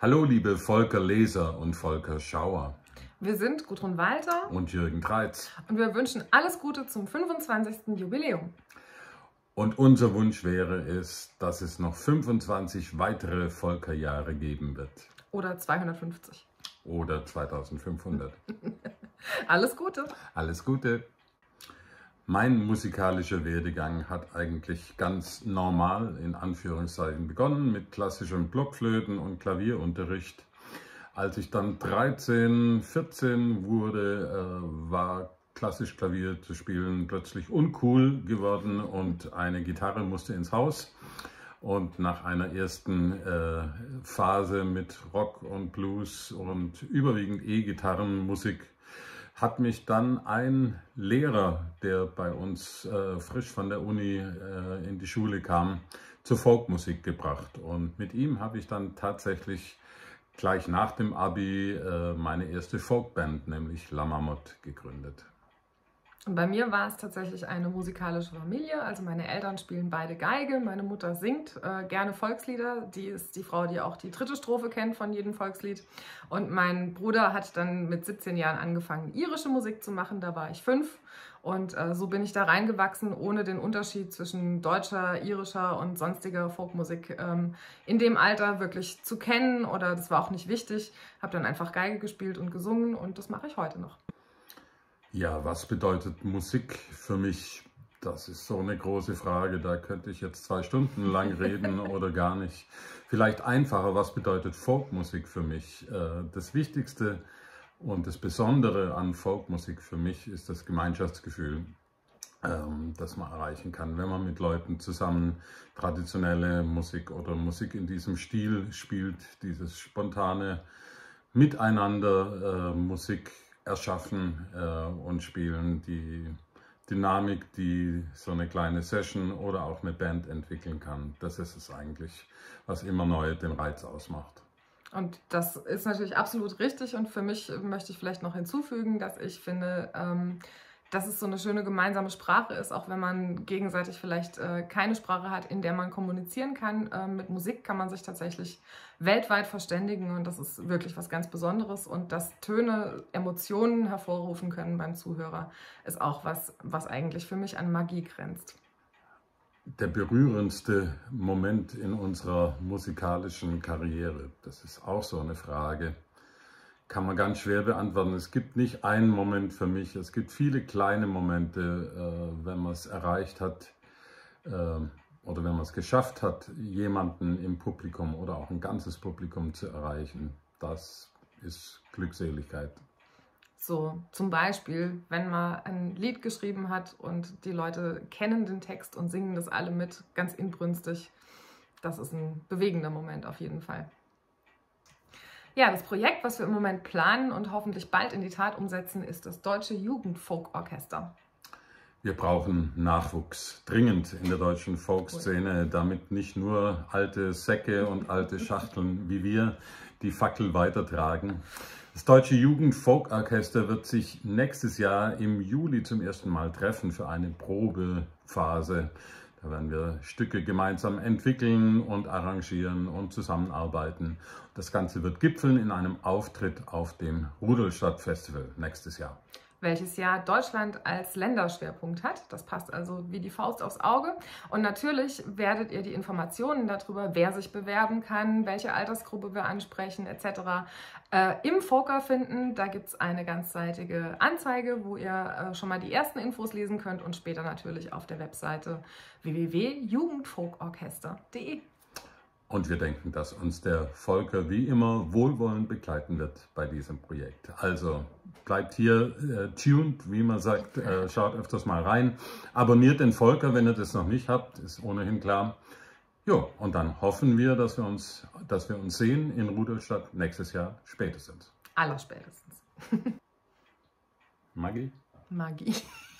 Hallo liebe Volker Leser und Volker Schauer Wir sind Gudrun Walter und Jürgen Treitz und wir wünschen alles Gute zum 25. Jubiläum. und unser Wunsch wäre es, dass es noch 25 weitere Volkerjahre geben wird. Oder 250. Oder 2500. Alles Gute! Alles Gute! Mein musikalischer Werdegang hat eigentlich ganz normal in Anführungszeichen begonnen mit klassischem Blockflöten- und Klavierunterricht. Als ich dann 13, 14 wurde, war klassisch Klavier zu spielen plötzlich uncool geworden und eine Gitarre musste ins Haus. Und nach einer ersten Phase mit Rock und Blues und überwiegend E-Gitarrenmusik hat mich dann ein Lehrer, der bei uns frisch von der Uni in die Schule kam, zur Folkmusik gebracht. Und mit ihm habe ich dann tatsächlich gleich nach dem Abi meine erste Folkband, nämlich La Marmotte, gegründet. Und bei mir war es tatsächlich eine musikalische Familie. Also meine Eltern spielen beide Geige, meine Mutter singt gerne Volkslieder. Die ist die Frau, die auch die dritte Strophe kennt von jedem Volkslied. Und mein Bruder hat dann mit 17 Jahren angefangen, irische Musik zu machen. Da war ich 5. Und so bin ich da reingewachsen, ohne den Unterschied zwischen deutscher, irischer und sonstiger Folkmusik in dem Alter wirklich zu kennen. Oder das war auch nicht wichtig. Habe dann einfach Geige gespielt und gesungen und das mache ich heute noch. Ja, was bedeutet Musik für mich? Das ist so eine große Frage, da könnte ich jetzt 2 Stunden lang reden oder gar nicht. Vielleicht einfacher, was bedeutet Folkmusik für mich? Das Wichtigste und das Besondere an Folkmusik für mich ist das Gemeinschaftsgefühl, das man erreichen kann, wenn man mit Leuten zusammen traditionelle Musik oder Musik in diesem Stil spielt, dieses spontane Miteinander Musik erschaffen und spielen, die Dynamik, die so eine kleine Session oder auch eine Band entwickeln kann. Das ist es eigentlich, was immer neu den Reiz ausmacht. Und das ist natürlich absolut richtig und für mich möchte ich vielleicht noch hinzufügen, dass ich finde, dass es so eine schöne gemeinsame Sprache ist, auch wenn man gegenseitig vielleicht keine Sprache hat, in der man kommunizieren kann. Mit Musik kann man sich tatsächlich weltweit verständigen und das ist wirklich was ganz Besonderes. Und dass Töne Emotionen hervorrufen können beim Zuhörer, ist auch was eigentlich für mich an Magie grenzt. Der berührendste Moment in unserer musikalischen Karriere, das ist auch so eine Frage. Kann man ganz schwer beantworten. Es gibt nicht einen Moment für mich. Es gibt viele kleine Momente, wenn man es erreicht hat oder wenn man es geschafft hat, jemanden im Publikum oder auch ein ganzes Publikum zu erreichen. Das ist Glückseligkeit. So, zum Beispiel, wenn man ein Lied geschrieben hat und die Leute kennen den Text und singen das alle mit, ganz inbrünstig. Das ist ein bewegender Moment auf jeden Fall. Ja, das Projekt, was wir im Moment planen und hoffentlich bald in die Tat umsetzen, ist das Deutsche Jugendfolkorchester. Wir brauchen Nachwuchs, dringend in der deutschen Folkszene, damit nicht nur alte Säcke und alte Schachteln wie wir die Fackel weitertragen. Das Deutsche Jugendfolkorchester wird sich nächstes Jahr im Juli zum ersten Mal treffen für eine Probephase. Da werden wir Stücke gemeinsam entwickeln und arrangieren und zusammenarbeiten. Das Ganze wird gipfeln in einem Auftritt auf dem Rudolstadt Festival nächstes Jahr. Welches Jahr Deutschland als Länderschwerpunkt hat. Das passt also wie die Faust aufs Auge. Und natürlich werdet ihr die Informationen darüber, wer sich bewerben kann, welche Altersgruppe wir ansprechen etc. Im Folker finden. Da gibt es eine ganzseitige Anzeige, wo ihr schon mal die ersten Infos lesen könnt und später natürlich auf der Webseite www.jugendfolkorchester.de. Und wir denken, dass uns der Volker wie immer wohlwollend begleiten wird bei diesem Projekt. Also bleibt hier tuned, wie man sagt, schaut öfters mal rein. Abonniert den Volker, wenn ihr das noch nicht habt, ist ohnehin klar. Jo, und dann hoffen wir, dass wir uns sehen in Rudolstadt nächstes Jahr spätestens. Allerspätestens. Magie? Magie.